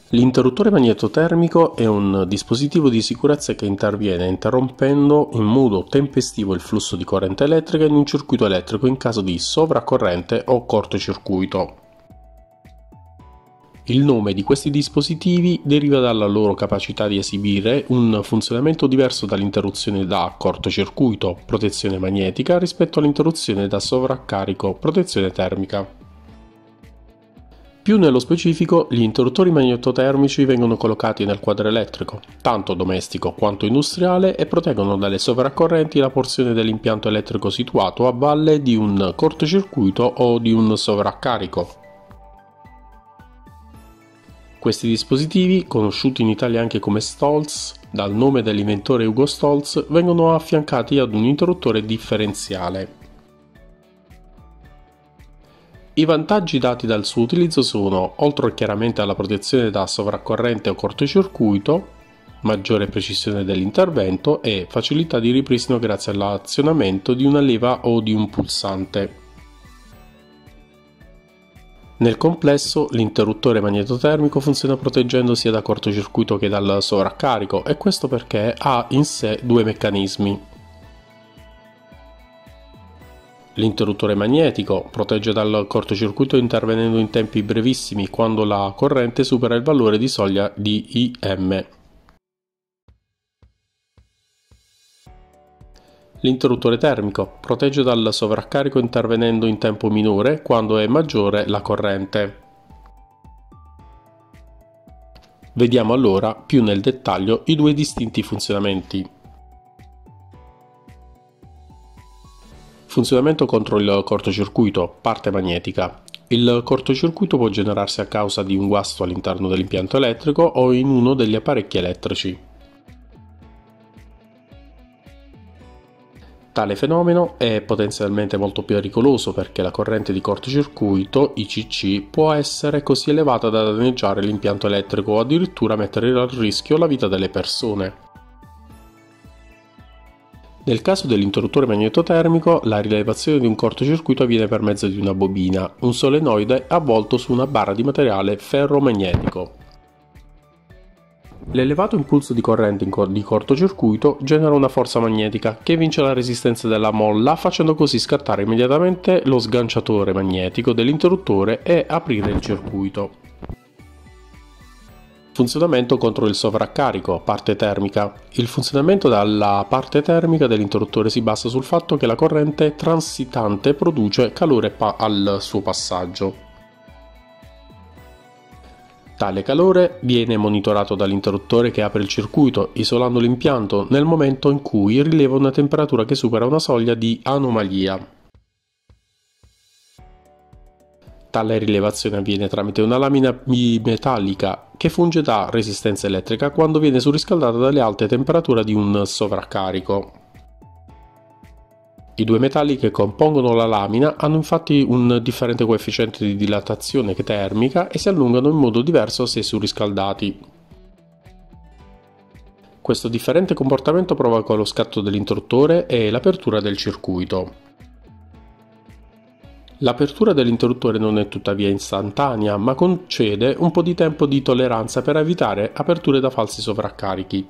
L'interruttore magnetotermico è un dispositivo di sicurezza che interviene interrompendo in modo tempestivo il flusso di corrente elettrica in un circuito elettrico in caso di sovraccorrente o cortocircuito. Il nome di questi dispositivi deriva dalla loro capacità di esibire un funzionamento diverso dall'interruzione da cortocircuito, protezione magnetica, rispetto all'interruzione da sovraccarico, protezione termica. Più nello specifico, gli interruttori magnetotermici vengono collocati nel quadro elettrico, tanto domestico quanto industriale, e proteggono dalle sovraccorrenti la porzione dell'impianto elettrico situato a valle di un cortocircuito o di un sovraccarico. Questi dispositivi, conosciuti in Italia anche come Stolz, dal nome dell'inventore Hugo Stolz, vengono affiancati ad un interruttore differenziale. I vantaggi dati dal suo utilizzo sono, oltre chiaramente alla protezione da sovraccorrente o cortocircuito, maggiore precisione dell'intervento e facilità di ripristino grazie all'azionamento di una leva o di un pulsante. Nel complesso, l'interruttore magnetotermico funziona proteggendo sia da cortocircuito che dal sovraccarico, e questo perché ha in sé due meccanismi. L'interruttore magnetico protegge dal cortocircuito intervenendo in tempi brevissimi quando la corrente supera il valore di soglia di IM. L'interruttore termico protegge dal sovraccarico intervenendo in tempo minore quando è maggiore la corrente. Vediamo allora più nel dettaglio i due distinti funzionamenti. Funzionamento contro il cortocircuito, parte magnetica. Il cortocircuito può generarsi a causa di un guasto all'interno dell'impianto elettrico o in uno degli apparecchi elettrici. Tale fenomeno è potenzialmente molto pericoloso perché la corrente di cortocircuito, ICC, può essere così elevata da danneggiare l'impianto elettrico o addirittura mettere a rischio la vita delle persone. Nel caso dell'interruttore magnetotermico, la rilevazione di un cortocircuito avviene per mezzo di una bobina, un solenoide avvolto su una barra di materiale ferromagnetico. L'elevato impulso di corrente di cortocircuito genera una forza magnetica che vince la resistenza della molla, facendo così scattare immediatamente lo sganciatore magnetico dell'interruttore e aprire il circuito. Funzionamento contro il sovraccarico, parte termica. Il funzionamento dalla parte termica dell'interruttore si basa sul fatto che la corrente transitante produce calore al suo passaggio. Tale calore viene monitorato dall'interruttore che apre il circuito, isolando l'impianto nel momento in cui rileva una temperatura che supera una soglia di anomalia. Tale rilevazione avviene tramite una lamina bimetallica che funge da resistenza elettrica quando viene surriscaldata dalle alte temperature di un sovraccarico. I due metalli che compongono la lamina hanno infatti un differente coefficiente di dilatazione termica e si allungano in modo diverso se surriscaldati. Questo differente comportamento provoca lo scatto dell'interruttore e l'apertura del circuito. L'apertura dell'interruttore non è tuttavia istantanea, ma concede un po' di tempo di tolleranza per evitare aperture da falsi sovraccarichi.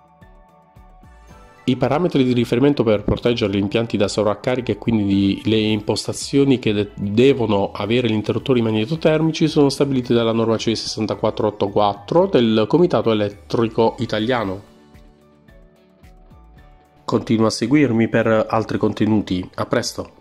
I parametri di riferimento per proteggere gli impianti da sovraccarichi e quindi le impostazioni che devono avere gli interruttori magnetotermici sono stabiliti dalla norma CE 6484 del Comitato Elettrico Italiano. Continua a seguirmi per altri contenuti. A presto!